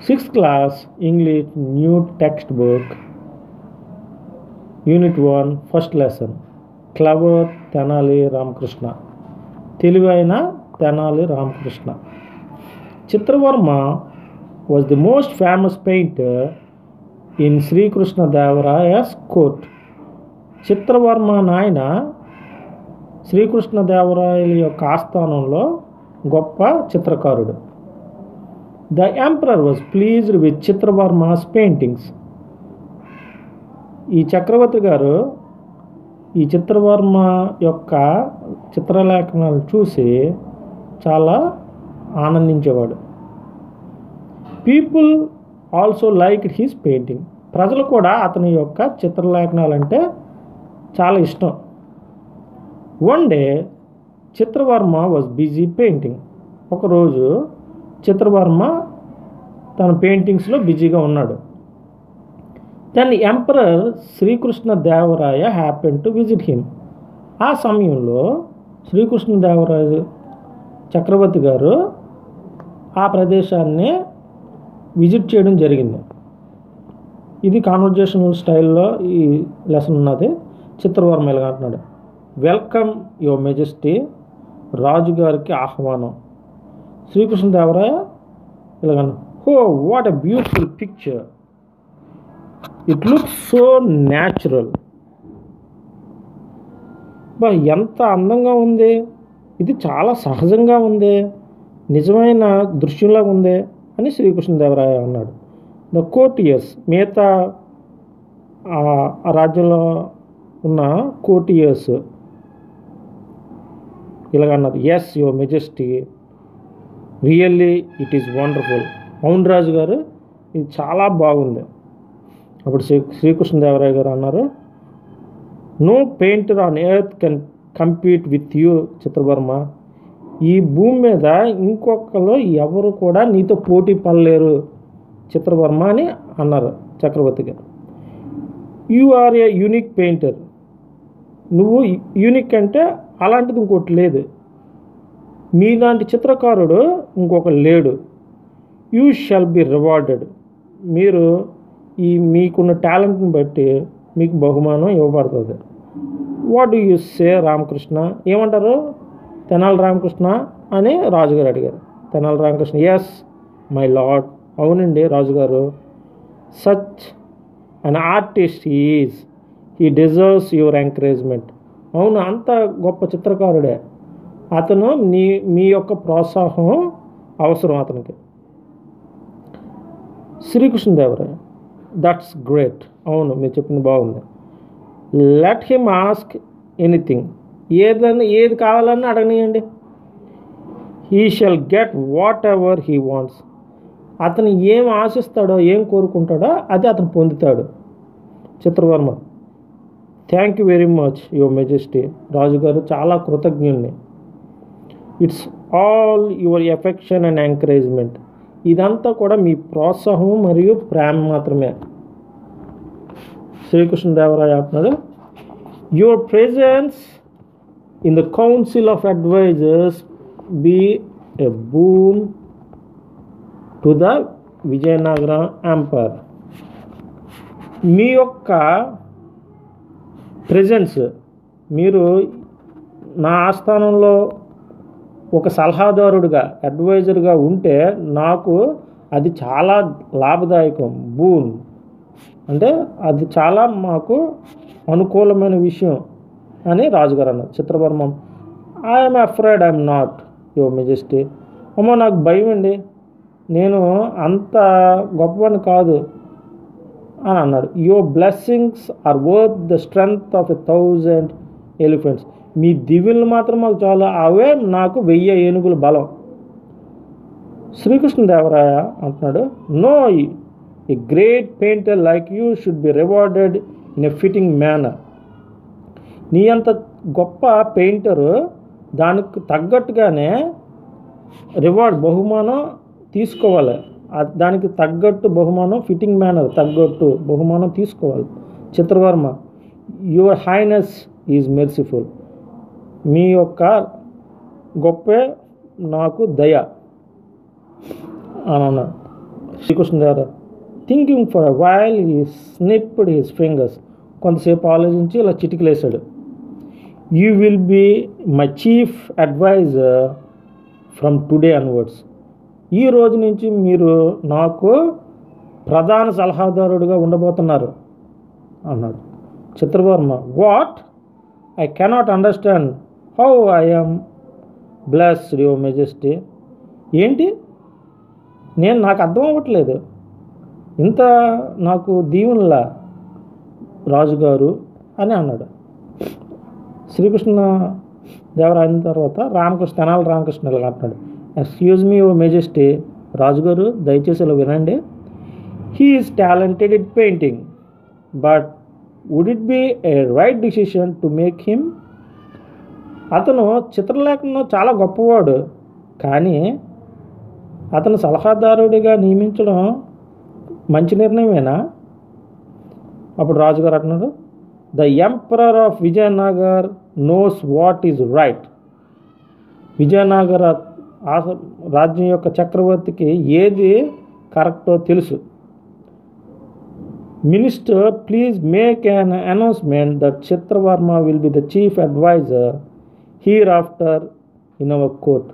6th class English new textbook, Unit 1, first lesson. Clever Tenali Ramakrishna. తెలివైన Tenali Ramakrishna. Chitravarma was the most famous painter in Sri Krishna Devaraya's court. Chitra Varma నాయన శ్రీకృష్ణ దేవరాయల యొక్క ఆస్థానంలో గొప్ప చిత్రకారుడు. The emperor was pleased with Chitravarma's paintings. ఈ చక్రవర్తి గారు ఈ చిత్రవర్మ యొక్క చిత్రలేఖనాలు చూసి చాలా ఆనందించేవాడు. People also like his painting. ప్రజలు కూడా అతని యొక్క చిత్రలేఖనాలు అంటే చాలా ఇష్టం. One day Chitravarma was busy painting. ఒకరోజు చిత్రవర్మ తన పెయింటింగ్స్లో బిజీగా ఉన్నాడు. Then emperor Srikrishna Devaraya happen to visit him. ఆ సమయంలో శ్రీకృష్ణ దేవరాయ చక్రవర్తి గారు ఆ ప్రదేశాన్ని విజిట్ చేయడం జరిగింది. ఇది కాన్వర్జేషనల్ స్టైల్లో ఈ లెసన్ ఉన్నది. చిత్రవర్మ ఇలాగ అంటున్నాడు, వెల్కమ్ యువర్ మెజెస్టీ. రాజుగారికి ఆహ్వానం. శ్రీకృష్ణదేవరాయ ఇలాగ, oh what a beautiful picture, it looks so natural. బా ఎంత అందంగా ఉంది, ఇది చాలా సహజంగా ఉంది, నిజమైన దృశ్యంలాగా ఉంది అని శ్రీకృష్ణదేవరాయ అన్నాడు. ద కోర్టియర్స్, మిగతా ఆ రాజ్యంలో ఉన్న కోర్టియర్స్ ఇలాగన్నారు, yes your majesty, really it is wonderful. అవును రాజు గారు, ఇది చాలా బాగుంది. అప్పుడు శ్రీకృష్ణదేవరాయ గారు అన్నారు, no painter on earth can compete with you Chitravarma. ఈ భూమి మీద ఇంకొకరు ఎవరు కూడా నీతో పోటీ పడలేరు చిత్రవర్మ అని అన్నారు చక్రవర్తి గారు. You are a unique painter. నువ్వు యూనిక్ అంటే అలాంటిది ఇంకోటి లేదు. మీలాంటి చిత్రకారుడు ఇంకొకరు లేడు. You shall be rewarded. మీరు మీకున్న టాలెంట్ని బట్టి మీకు బహుమానం ఇవ్వబడుతుంది. What do you say Ramakrishna? ఏమంటారు తెనాలి రామకృష్ణ అని రాజుగారు అడిగారు. Tenali Ramakrishna, yes my lord. అవునండి రాజుగారు. Such an artist is, he deserves your encouragement. అవును, అంత గొప్ప చిత్రకారుడే. అతను మీ యొక్క ప్రోత్సాహం అవసరం అతనికి. Srikrishnadevaraya, that's great. అవును, మీరు చెప్పింది బాగుంది. Let him ask anything. ఏది కావాలని అడగనియండి. He shall get whatever he wants. అతను ఏం ఆశిస్తాడో, ఏం కోరుకుంటాడో అది అతను పొందుతాడు. Chitravarma, thank you very much your majesty. రాజుగారు చాలా కృతజ్ఞుణ్ణి. It's all your affection and encouragement. ఇదంతా కూడా మీ ప్రోత్సాహం మరియు ప్రేమ మాత్రమే. శ్రీకృష్ణదేవరాయ అంటున్నాడు, your presence in the council of advisers be a boon to the Vijayanagara empire. మీ యొక్క ప్రెజెన్స్, మీరు నా ఆస్థానంలో ఒక సలహాదారుడిగా, అడ్వైజర్గా ఉంటే నాకు అది చాలా లాభదాయకం. బూన్ అంటే అది చాలా మాకు అనుకూలమైన విషయం అని రాజుగారు అన్నారు. Chitravarma, I'm afraid I'm not your majesty. అమ్మో నాకు భయం అండి, నేను అంత గొప్పవాడిని కాదు అని అన్నాడు. Your blessings are worth the strength of 1,000 elephants. మీ దివ్యులు మాత్రం మాకు చాలా, అవే నాకు 1000 ఏనుగుల బలం. శ్రీకృష్ణదేవరాయ అంటున్నాడు, no, a great painter like you should be rewarded in a fitting manner. నీ అంత గొప్ప పెయింటరు దానికి తగ్గట్టుగానే బహుమానం తీసుకోవాలి. దానికి తగ్గట్టు బహుమానం, ఫిట్టింగ్ మేనర్ తగ్గట్టు బహుమానం తీసుకోవాలి. Chitravarma, your highness is merciful. మీ యొక్క గొప్పే నాకు దయ అని అన్నాడు. Srikrishnadevaraya thinking for a while he snipped his fingers. కొంతసేపు ఆలోచించి ఇలా చిటికలేశాడు. You will be my chief adviser from today onwards. ఈ రోజు నుంచి మీరు నాకు ప్రధాన సలహాదారుడిగా ఉండబోతున్నారు అన్నాడు. Chitravarma what? I cannot understand how I am blessed your majesty. ఏంటి? నాకు అర్థం అవ్వట్లేదు. ఇంత నాకు దీవునిలా రాజుగారు అని అన్నాడు. శ్రీకృష్ణ దేవరాయ అయిన తర్వాత తెనాలి రామకృష్ణ ఇలా అంటున్నాడు. Excuse me your majesty. రాజుగారు దయచేసి ఇలా వినండి. He is talented in painting, but would it be a right decision to make him? అతను చిత్రలేఖనంలో చాలా గొప్పవాడు, కానీ అతను సలహాదారుడిగా నియమించడం మంచి నిర్ణయమేనా? అప్పుడు రాజుగారు అంటున్నారు, the emperor of Vijayanagar knows what is right. Vijayanagara రాజ్యం యొక్క చక్రవర్తికి ఏది కరెక్టో తెలుసు. Minister please make an announcement that Chitravarma will be the chief adviser hereafter in our court.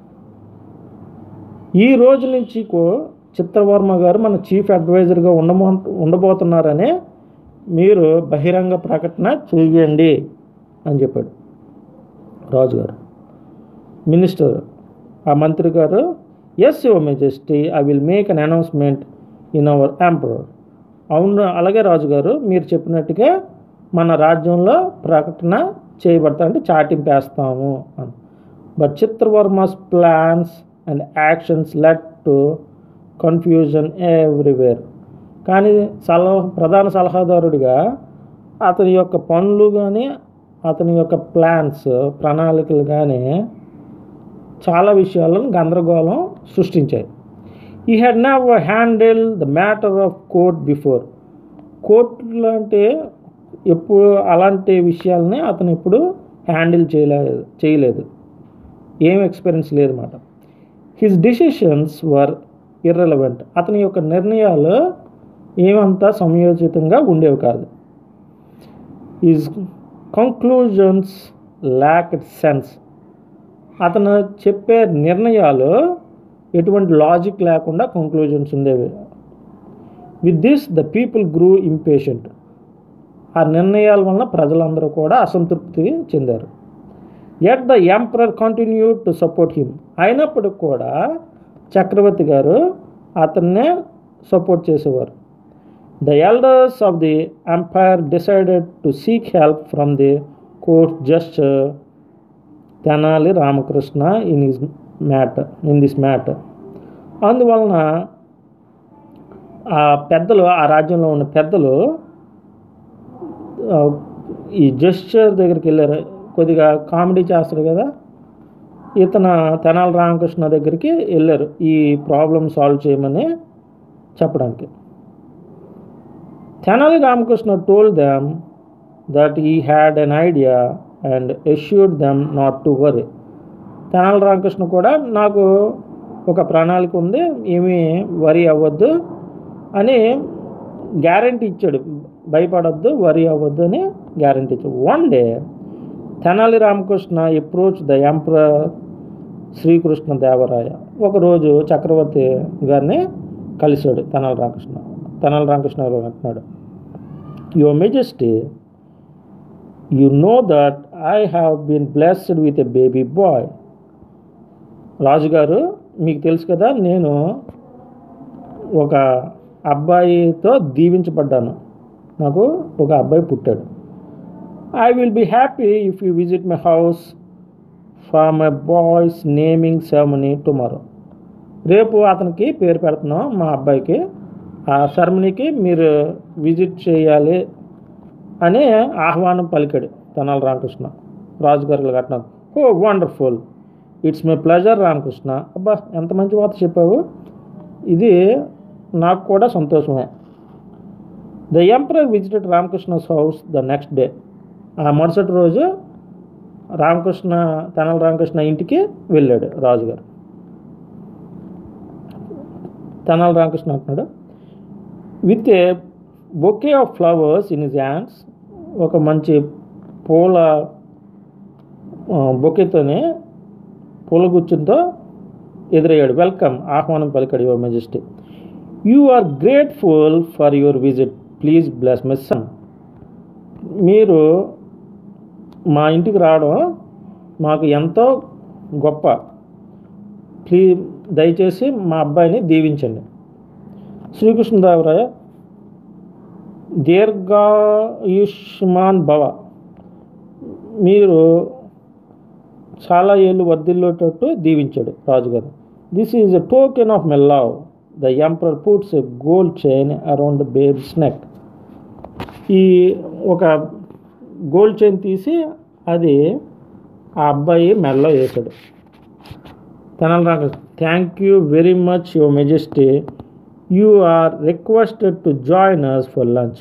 ఈ రోజు నుంచి చిత్రవర్మ గారు మన చీఫ్ అడ్వైజర్గా ఉండబోతున్నారని మీరు బహిరంగ ప్రకటన చేయండి అని చెప్పాడు రాజుగారు. మినిస్టర్, ఆ మంత్రి గారు, yes your majesty, I will make an announcement in our emperor. అవును, అలాగే రాజుగారు, మీరు చెప్పినట్టుగా మన రాజ్యంలో ప్రకటన చేయబడతా, అంటే చాటింపేస్తాము అని. But Chitravarma's plans and actions led to confusion everywhere. కానీ ప్రధాన సలహాదారుడిగా అతని యొక్క పనులు కానీ అతని యొక్క ప్రణాళికలు కానీ చాలా విషయాలను గందరగోళం సృష్టించాయి. He had never handle the matter of court before. కోర్టులు అంటే ఎప్పుడు అలాంటి విషయాలని అతను ఎప్పుడు హ్యాండిల్ చేయలేదు. ఏం ఎక్స్పీరియన్స్ లేదన్నమాట. His decisions were irrelevant. అతని యొక్క నిర్ణయాలు ఏమంతా సమయోచితంగా ఉండేవి కాదు. His conclusions lacked sense. అతను చెప్పే నిర్ణయాలు ఎటువంటి లాజిక్ లేకుండా కంక్లూజన్స్ ఉండేవి. With this the people grew impatient. ఆ నిర్ణయాల వలన ప్రజలందరూ కూడా అసంతృప్తి చెందారు. Yet the emperor continued to support him. అయినప్పటికి కూడా చక్రవర్తి గారు అతన్నే సపోర్ట్ చేసేవారు. The elders of the empire decided to seek help from the court justice Tenali Ramakrishna in this matter. అందువలన ఆ రాజ్యంలో ఉన్న పెద్దలు ఈ జస్టిస్ దగ్గరికి వెళ్ళారు. కొద్దిగా కామెడీ చేస్తారు కదా, తెనాలి రామకృష్ణ దగ్గరికి వెళ్ళారు ఈ ప్రాబ్లం సాల్వ్ చేయమని చెప్పడానికి. Tenali Ramakrishna told them that he had an idea and assured them not to worry. Tenali Ramakrishna కూడా నాకు ఒక ప్రణాళిక ఉంది, ఏమీ వరీ అవ్వద్దు అని గ్యారంటీ ఇచ్చాడు. భయపడద్దు, వరీ అవ్వద్దు అని గ్యారంటీ ఇచ్చాడు. One day Tenali Ramakrishna approach the emperor Srikrishna Devaraya. ఒకరోజు చక్రవర్తి గారిని కలిశాడు తెనాలి రామకృష్ణ. తెనాలి రామకృష్ణ అంటున్నాడు, your majesty, you know that I have been blessed with a baby boy. రాజుగారు, మీకు తెలుసు కదా, నేను ఒక అబ్బాయితో దీవించబడ్డాను. నాకు ఒక అబ్బాయి పుట్టాడు. I will be happy if you visit my house for my boy's naming ceremony tomorrow. రేపు అతనికి పేరు పెడుతున్నాం మా అబ్బాయికి. ఆ సెరమనీకి మీరు విజిట్ చేయాలి అని ఆహ్వానం పలికాడు తెనాలి రామకృష్ణ. రాజుగారు కట్టినారు. Oh wonderful, it's my pleasure Ramakrishna. అబ్బా, ఎంత మంచి వార్త చెప్పావు, ఇది నాకు కూడా సంతోషమే. The emperor visited Ramakrishna's house the next day. ఆ మరుసటి రోజు తెనాలి రామకృష్ణ ఇంటికి వెళ్ళాడు రాజుగారు. తెనాలి రామకృష్ణ అంటున్నాడు, with a bouquet of flowers in his hands, ఒక మంచి పూల బొకేతోనే పూల గుచ్చుతో ఎదురయ్యాడు. వెల్కమ్, ఆహ్వానం పలికాడు your majesty. You are grateful for your visit, please bless my son. మీరు మా ఇంటికి రావడం మాకు ఎంతో గొప్ప, ప్లీజ్ దయచేసి మా అబ్బాయిని దీవించండి. శ్రీకృష్ణదేవరాయ, దీర్ఘాయుష్మాన్ భవ, మీరు చాలా ఏళ్ళు వర్ధిల్లేటట్టు దీవించాడు రాజుగారు. This is a token of my love. The emperor puts a gold chain around the baby's neck. ఈ ఒక గోల్డ్ చైన్ తీసి అది ఆ అబ్బాయి మెడలో వేశాడు. Tenali Ramakrishna, thank you very much your majesty, you are requested to join us for lunch.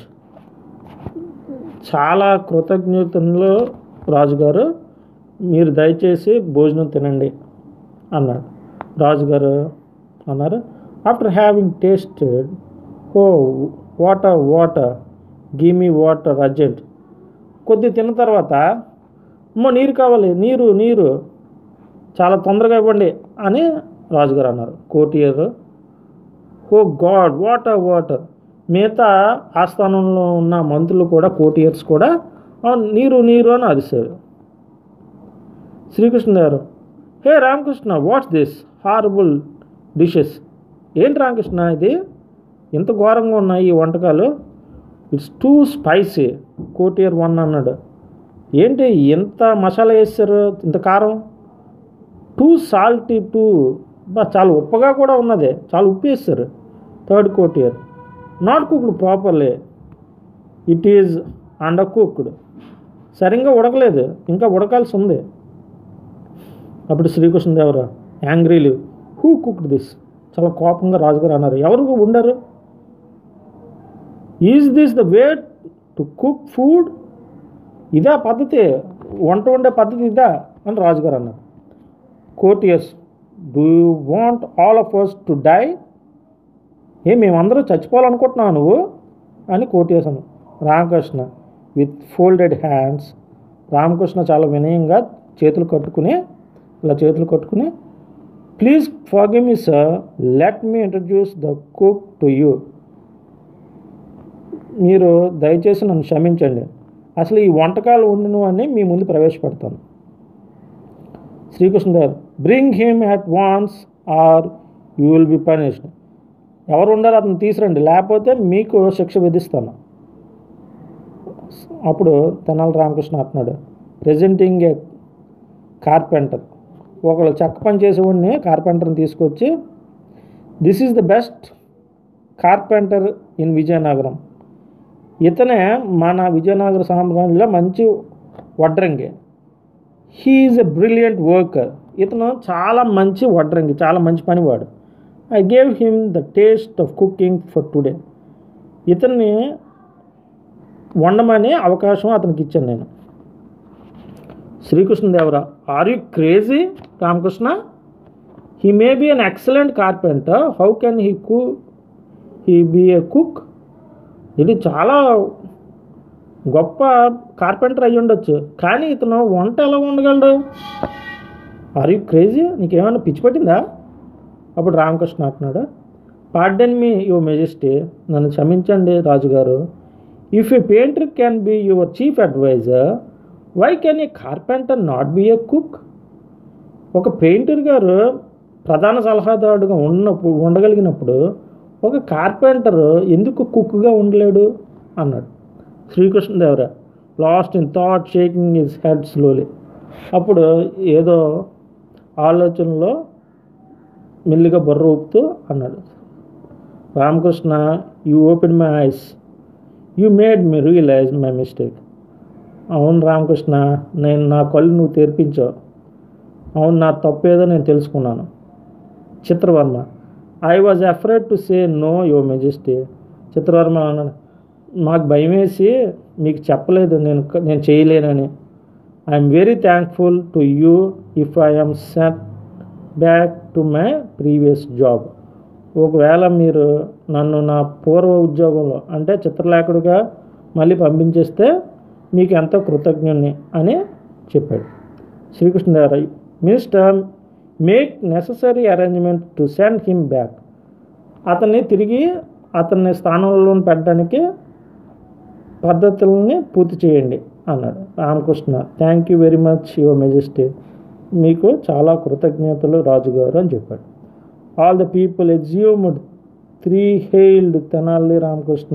చాలా కృతజ్ఞతలు రాజుగారు, మీరు దయచేసి భోజనం తినండి అన్నాడు. రాజుగారు అన్నారు, after having tasted, oh water give me water urgent. కొద్ది తిన్న తర్వాత, అమ్మో నీరు కావాలి, నీరు చాలా తొందరగా ఇవ్వండి అని రాజుగారు అన్నారు. Courtier, oh god water. మిగతా ఆస్థానంలో ఉన్న మంత్రులు కూడా, కోటియర్స్ కూడా నీరు అని అరిశారు. Srikrishnadevaru, hey Ramakrishna, what's this horrible dishes. ఏంటి రామకృష్ణ ఇది, ఇంత ఘోరంగా ఉన్నాయి ఈ వంటకాలు, ఇట్స్ టూ స్పైసీ. కోటియర్ 1 అన్నాడు, ఏంటి ఎంత మసాలా వేస్తారు, ఇంత కారం, టూ సాల్టీ, చాలా ఉప్పగా కూడా ఉన్నది, చాలా ఉప్పు వేస్తారు. Third courtier, not cooked properly, it is under cooked, సరిగ్గా ఉడకలేదు, ఇంకా ఉడకాల్సి ఉంది. అప్పుడు Srikrishnadevara angrily, who cooked this, చాలా కోపంగా రాజుగారు అన్నారు, ఎవరు ఉండరు, is this the way to cook food, ఇదా పద్ధతి, వంట వండే పద్ధతి ఇదా అని రాజుగారు అన్నారు. Courtiers, do you want all of us to die, మేమందరూ చచ్చిపోవాలనుకుంటున్నావు నువ్వు అని కోటియర్స్ అన్నారు. Ramakrishna with folded hands, Ramakrishna చాలా వినయంగా చేతులు కట్టుకుని please forgive me sir, let me introduce the cook to you. మీరు దయచేసి నన్ను క్షమించండి, అసలు ఈ వంటకాలు వండినవన్నీ మీ ముందు ప్రవేశపెడతాను. Srikrishnadev, bring him at once or you will be punished. ఎవరు ఉండాలో అతను తీసురండి, లేకపోతే మీకు శిక్ష విధిస్తాను. అప్పుడు తెనాలి రామకృష్ణ అంటున్నాడు, ప్రెజెంటింగ్ ఏ కార్పెంటర్, ఒకళ్ళు చెక్క పని చేసేవాడిని కార్పెంటర్ని తీసుకొచ్చి, this is the best carpenter in Vijayanagaram. ఇతనే మన విజయనగర సామ్రాజ్యంలో మంచి వడ్రంగి. He is a brilliant worker. ఇతను చాలా మంచి వడ్రంగి, చాలా మంచి పనివాడు. I gave him the taste of cooking for today. ఇతన్ని వండమని అవకాశం అతనికి ఇచ్చాను నేను. Srikrishnadevara, are you crazy Ramakrishna, he may be an excellent carpenter, how can he be a cook. ఇది చాలా గొప్ప కార్పెంటర్ అయ్యి ఉండొచ్చు, కానీ ఇతను వంట ఎలా వండగలడు, ఆర్ యూ క్రేజీ, నీకేమైనా పిచ్చి పట్టిందా. అప్పుడు రామకృష్ణ అంటున్నాడు, పార్డన్ మీ యువర్ మెజెస్టీ, నన్ను క్షమించండి రాజుగారు, if a painter can be your chief adviser, why can a carpenter not be a cook. ఒక పెయింటర్ గారు ప్రధాన సలహాదారుడుగా ఉండగలిగినప్పుడు ఒక కార్పెంటర్ ఎందుకు కుక్గా ఉండలేడు అన్నాడు. Srikrishnadevara lost in thought, shaking his head slowly. అప్పుడు ఏదో ఆలోచనలో మెల్లిగా బుర్ర ఊపుతూ అన్నాడు, Ramakrishna, you open my eyes, you made me realise my mistake. అవును రామకృష్ణ, నా కళ్ళు నువ్వు తెరిపించావు, అవును నా తప్పేదో నేను తెలుసుకున్నాను. Chitravarma, I was afraid to say no your majesty. Chitravarma అన్నాడు, మాకు భయం వేసి మీకు చెప్పలేదు నేను చేయలేనని. I'm very thankful to you if I'm set back to my previous job. ఒకవేళ మీరు నన్ను నా పూర్వ ఉద్యోగంలో అంటే చిత్రలేఖకుడిగా మళ్ళీ పంపించేస్తే మీకు ఎంతో కృతజ్ఞుని అని చెప్పాడు. Srikrishnadevaraya minister make necessary arrangement to send him back. అతన్ని తిరిగి అతన్ని స్థానంలో పెట్టడానికి పద్ధతుల్ని పూర్తి చేయండి అన్నాడు. Ramakrishna thank you very much your majesty, మీకు చాలా కృతజ్ఞతలు రాజుగారు అని చెప్పాడు. All the people assumed 3 hailed Tenali Ramakrishna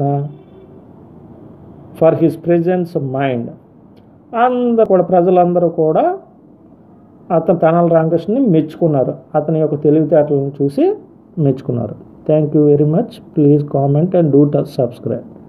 for his presence mind. అందరూ కూడా ప్రజలందరూ కూడా అతను తెనాలి రామకృష్ణని మెచ్చుకున్నారు, అతని యొక్క తెలివితేటలను చూసి మెచ్చుకున్నారు. Thank you very much. Please comment and do subscribe.